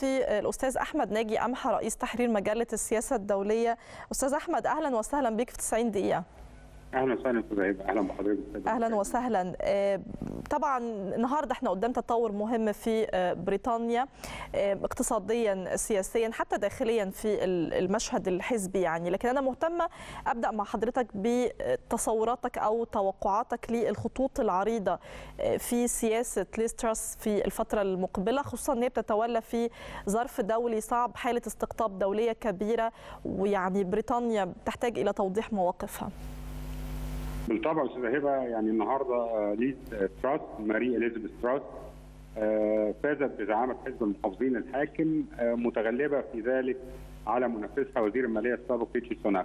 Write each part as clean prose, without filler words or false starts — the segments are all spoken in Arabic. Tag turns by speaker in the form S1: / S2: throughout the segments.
S1: في الأستاذ أحمد ناجي أمحى رئيس تحرير مجلة السياسة الدولية. أستاذ أحمد أهلا وسهلا بك في 90 دقيقة.
S2: اهلا وسهلا استاذ هبه، اهلا بحضرتك.
S1: اهلا وسهلا. طبعا النهارده احنا قدام تطور مهم في بريطانيا اقتصاديا سياسيا حتى داخليا في المشهد الحزبي يعني، لكن انا مهتمه ابدا مع حضرتك بتصوراتك او توقعاتك للخطوط العريضه في سياسه ليز تراس في الفتره المقبله، خصوصا ان هي بتتولى في ظرف دولي صعب، حاله استقطاب دوليه كبيره، ويعني بريطانيا تحتاج الى توضيح مواقفها.
S2: بالطبع استاذ هبه، يعني النهارده ليز تراس ماري إليزابيث تراس فازت بزعامه حزب المحافظين الحاكم، متغلبه في ذلك على منافسها وزير الماليه السابق ريتشي سوناك.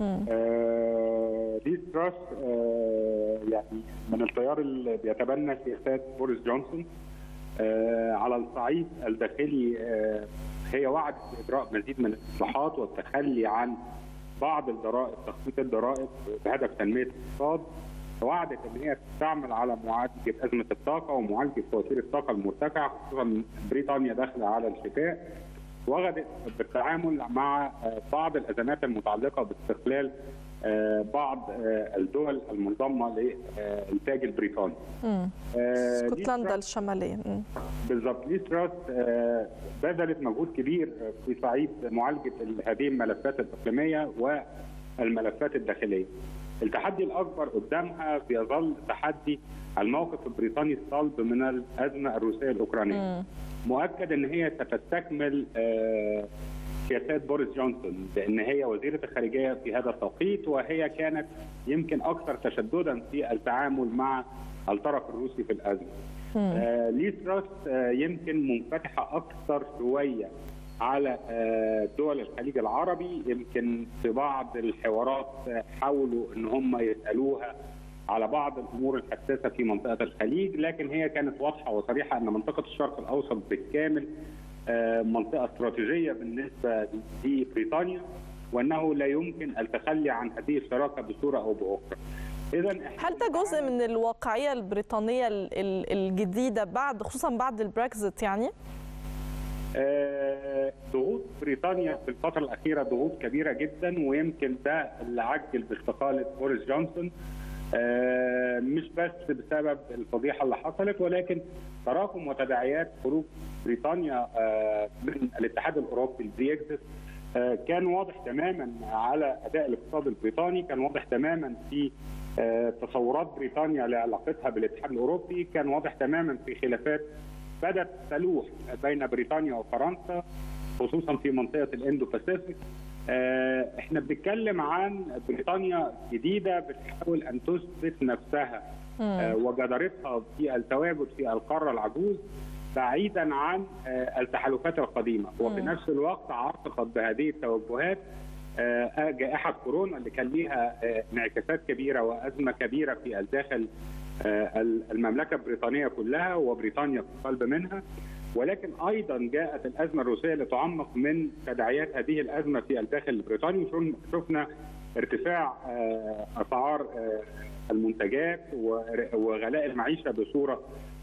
S2: ليز تراس يعني من التيار اللي بيتبنى سياسات بوريس جونسون. على الصعيد الداخلي هي وعدت باجراء مزيد من الاصلاحات والتخلي عن بعض الضرائب، تخفيض الضرائب بهدف تنميه الاقتصاد. وعدت ان هي تستعمل على معالجه ازمه الطاقه ومعالجه فواتير الطاقه المرتفعه، خصوصا بريطانيا داخله على الشتاء. وغدت بالتعامل مع بعض الازمات المتعلقه باستقلال بعض الدول المنضمه للانتاج البريطاني.
S1: اسكتلندا الشماليه.
S2: بالضبط. ليز تراس بذلت مجهود كبير في صعيد معالجه هذه الملفات الاقليميه والملفات الداخليه. التحدي الاكبر قدامها بيظل تحدي الموقف البريطاني الصلب من الازمه الروسيه الاوكرانيه. مؤكد ان هي ستستكمل سياسات بوريس جونسون، لان هي وزيره الخارجيه في هذا التوقيت، وهي كانت يمكن اكثر تشددا في التعامل مع الطرف الروسي في الازمه. ليز تراس يمكن منفتحه اكثر شويه على دول الخليج العربي. يمكن في بعض الحوارات حاولوا ان هم يسالوها على بعض الامور الحساسه في منطقه الخليج، لكن هي كانت واضحه وصريحه ان منطقه الشرق الاوسط بالكامل منطقه استراتيجيه بالنسبه لبريطانيا، وانه لا يمكن التخلي عن هذه الشراكه بصوره او باخرى.
S1: هل ده جزء من الواقعيه البريطانيه الجديده بعد، خصوصا بعد البريكزيت يعني؟
S2: ضغوط بريطانيا في الفتره الاخيره ضغوط كبيره جدا، ويمكن ده اللي عجل باستقاله بوريس جونسون، مش بس بسبب الفضيحه اللي حصلت، ولكن تراكم وتداعيات خروج بريطانيا من الاتحاد الاوروبي البريكزيت كان واضح تماما على اداء الاقتصاد البريطاني، كان واضح تماما في تصورات بريطانيا لعلاقتها بالاتحاد الاوروبي، كان واضح تماما في خلافات بدات تلوح بين بريطانيا وفرنسا خصوصا في منطقه الاندو باسيفيك. احنا بنتكلم عن بريطانيا جديده بتحاول ان تثبت نفسها وجدارتها في التواجد في القاره العجوز بعيدا عن التحالفات القديمه، وفي نفس الوقت عرقت بهذه التوجهات جائحه كورونا اللي كان ليها انعكاسات كبيره وازمه كبيره في الداخل المملكه البريطانيه كلها وبريطانيا في قلب منها. ولكن ايضا جاءت الازمه الروسيه لتعمق من تداعيات هذه الازمه في الداخل البريطاني. شفنا ارتفاع اسعار المنتجات وغلاء المعيشه بصوره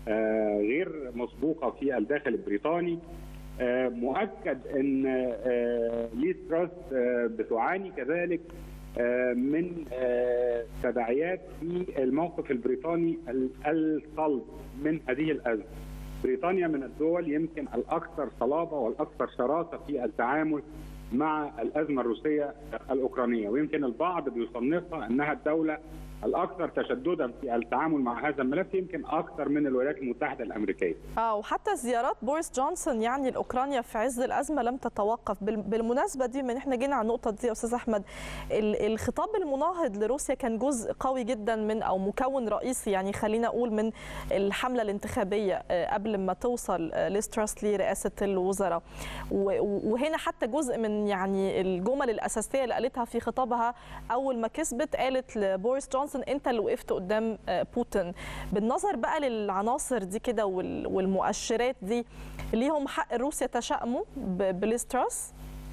S2: غير مسبوقه في الداخل البريطاني. مؤكد ان ليز تراس بتعاني كذلك من تداعيات في الموقف البريطاني الصلب من هذه الازمه. بريطانيا من الدول يمكن الاكثر صلابه والاكثر شراسه في التعامل مع الازمه الروسيه الاوكرانيه، ويمكن البعض بيصنفها انها الدوله الاكثر تشددا في التعامل مع هذا الملف، يمكن اكثر من الولايات المتحده الامريكيه.
S1: وحتى زيارات بوريس جونسون يعني لاوكرانيا في عز الازمه لم تتوقف. بالمناسبه دي، من احنا جينا على النقطه دي يا استاذ احمد، الخطاب المناهض لروسيا كان جزء قوي جدا من، او مكون رئيسي يعني خلينا اقول، من الحمله الانتخابيه قبل ما توصل ليز تراس لرئاسه الوزراء. وهنا حتى جزء من يعني الجمل الاساسيه اللي قالتها في خطابها اول ما كسبت، قالت لبوريس جونسون انت اللي وقفت قدام بوتين. بالنظر بقى للعناصر دي كده والمؤشرات دي، ليهم حق روسيا تشائموا بليز تراس؟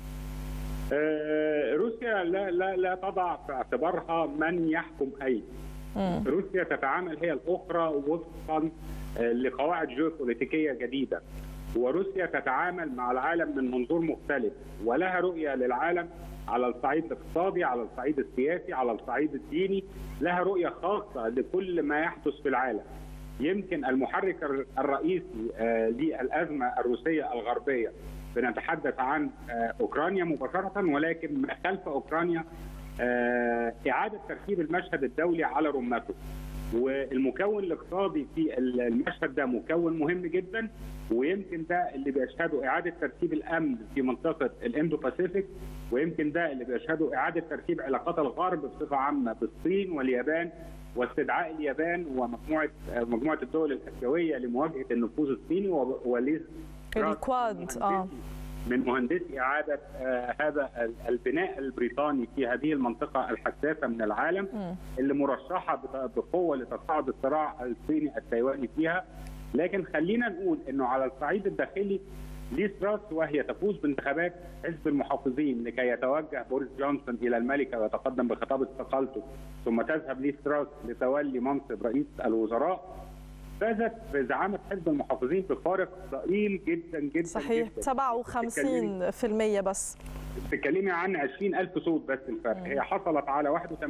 S2: روسيا لا تضع في اعتبارها من يحكم اي. روسيا تتعامل هي الاخرى وفقا لقواعد جيوبوليتيكيه جديده، وروسيا تتعامل مع العالم من منظور مختلف، ولها رؤية للعالم على الصعيد الاقتصادي، على الصعيد السياسي، على الصعيد الديني، لها رؤية خاصة لكل ما يحدث في العالم. يمكن المحرك الرئيسي للأزمة الروسية الغربية بنتحدث عن أوكرانيا مباشرة، ولكن ما خلف أوكرانيا إعادة ترتيب المشهد الدولي على رمته. والمكون الاقتصادي في المشهد ده مكون مهم جدا، ويمكن ده اللي بيشهده إعادة ترتيب الأمن في منطقة الإندو باسيفيك، ويمكن ده اللي بيشهده إعادة ترتيب علاقات الغرب بصفة عامة بالصين واليابان، واستدعاء اليابان ومجموعة الدول الآسيوية لمواجهة النفوذ الصيني
S1: الكواد
S2: من مهندسي إعادة هذا البناء البريطاني في هذه المنطقة الحساسة من العالم اللي مرشحة بقوة لتصاعد الصراع الصيني التايواني فيها. لكن خلينا نقول أنه على الصعيد الداخلي ليز تراس وهي تفوز بانتخابات حزب المحافظين لكي يتوجه بوريس جونسون إلى الملكة ويتقدم بخطاب استقالته، ثم تذهب ليز تراس لتولي منصب رئيس الوزراء، فازت بزعامة حزب المحافظين بفارق ضئيل جدا جدا.
S1: صحيح جداً. 57% بس.
S2: بتتكلمي عن 20,000 صوت بس الفرق. هي حصلت على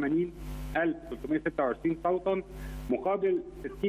S2: 81,326 صوتا مقابل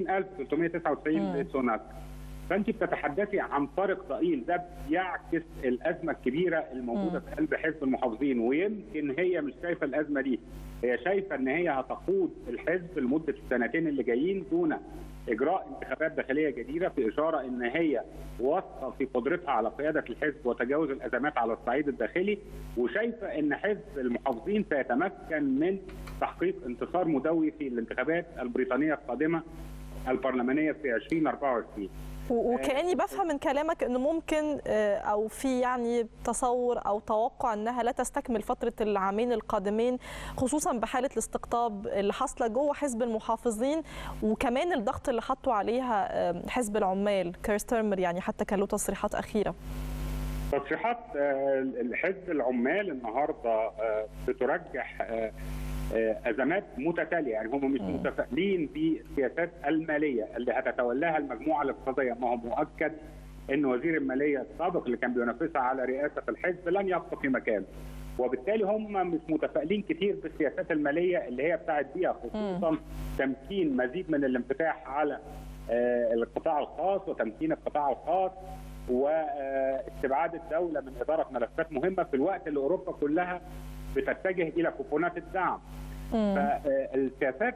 S2: 60,399 صوت. فانت بتتحدثي عن فارق ضئيل، ده بيعكس الازمه الكبيره الموجوده في قلب حزب المحافظين. ويمكن هي مش شايفه الازمه دي، هي شايفه ان هي هتقود الحزب لمده السنتين اللي جايين دون اجراء انتخابات داخليه جديده، في اشاره ان هي واثقه في قدرتها على قياده الحزب وتجاوز الازمات على الصعيد الداخلي، وشايفه ان حزب المحافظين سيتمكن من تحقيق انتصار مدوي في الانتخابات البريطانيه القادمه البرلمانيه في 2024.
S1: وكأني بفهم من كلامك انه ممكن او في يعني تصور او توقع انها لا تستكمل فتره العامين القادمين، خصوصا بحاله الاستقطاب اللي حاصله جوه حزب المحافظين، وكمان الضغط اللي حطوا عليها حزب العمال كير ستارمر، يعني حتى كان له تصريحات اخيره.
S2: تصريحات حزب العمال النهارده بترجح ازمات متتاليه، يعني هم مش متفائلين بالسياسات الماليه اللي هتتولاها المجموعه الاقتصاديه. ما هو مؤكد ان وزير الماليه السابق اللي كان بينافسها على رئاسه الحزب لن يبقى في مكانه، وبالتالي هم مش متفائلين كتير بالسياسات الماليه اللي هي بتاعت بيها، خصوصا تمكين مزيد من الانفتاح على القطاع الخاص وتمكين القطاع الخاص واستبعاد الدوله من اداره ملفات مهمه في الوقت اللي اوروبا كلها بتتجه الى كوبونات الدعم. فالسياسات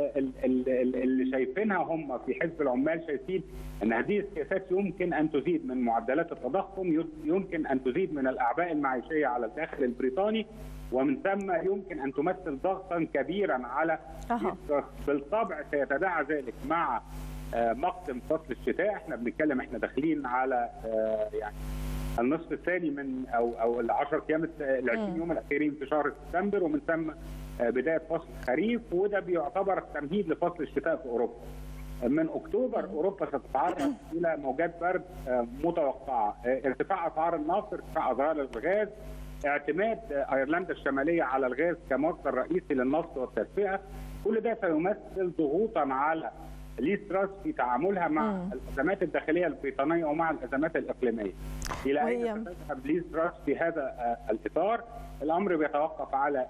S2: اللي شايفينها هم في حزب العمال شايفين ان هذه السياسات يمكن ان تزيد من معدلات التضخم، يمكن ان تزيد من الاعباء المعيشيه على الداخل البريطاني، ومن ثم يمكن ان تمثل ضغطا كبيرا على بالطبع سيتداعى ذلك مع مقدم فصل الشتاء. احنا داخلين على يعني النصف الثاني من او ال 10 ايام ال 20 يوم الاخيرين في شهر سبتمبر، ومن ثم بدايه فصل الخريف، وده بيعتبر تمهيد لفصل الشتاء في اوروبا. من اكتوبر اوروبا ستتعرض الى موجات برد متوقعه، ارتفاع اسعار النفط، ارتفاع اسعار الغاز، اعتماد ايرلندا الشماليه على الغاز كمصدر رئيسي للنفط والتدفئه. كل ده سيمثل ضغوطا على ليز تراس في تعاملها مع الازمات الداخليه البريطانيه ومع الازمات الاقليميه. الى اين ستذهب ليز تراس في هذا الاطار؟ الامر بيتوقف على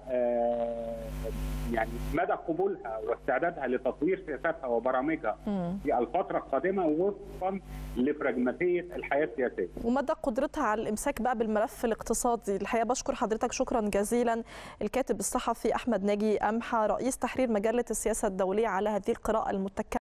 S2: يعني مدى قبولها واستعدادها لتطوير سياساتها وبرامجها في الفتره القادمه وفقا لبراجماتيه الحياه السياسيه.
S1: ومدى قدرتها على الامساك بقى بالملف الاقتصادي. الحقيقه بشكر حضرتك شكرا جزيلا الكاتب الصحفي احمد ناجي قمحة رئيس تحرير مجله السياسه الدوليه على هذه القراءه المتكامله.